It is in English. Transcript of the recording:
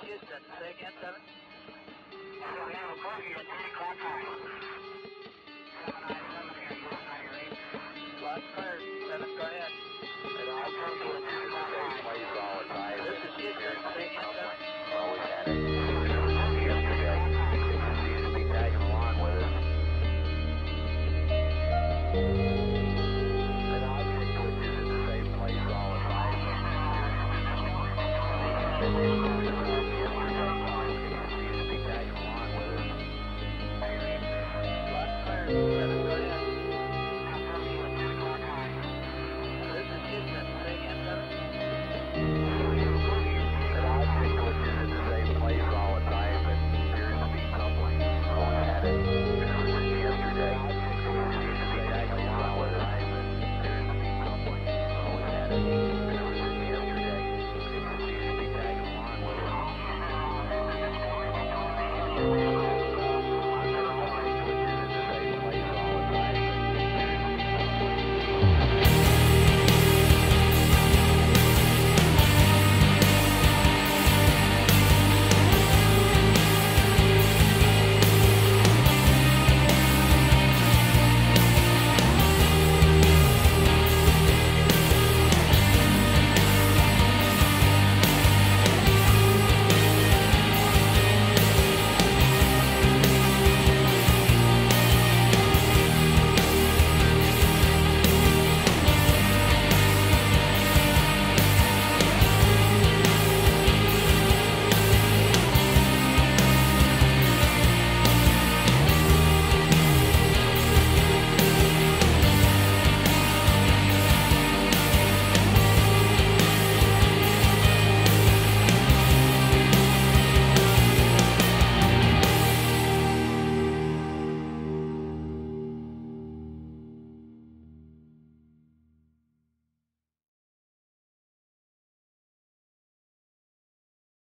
Houston, say again, 7. So we have a bogey at 10 o'clock high. 797 here, Houston on your radar. Lots clear, 7, go ahead. And I'll tell you at 10 o'clock high. This is Houston, say again.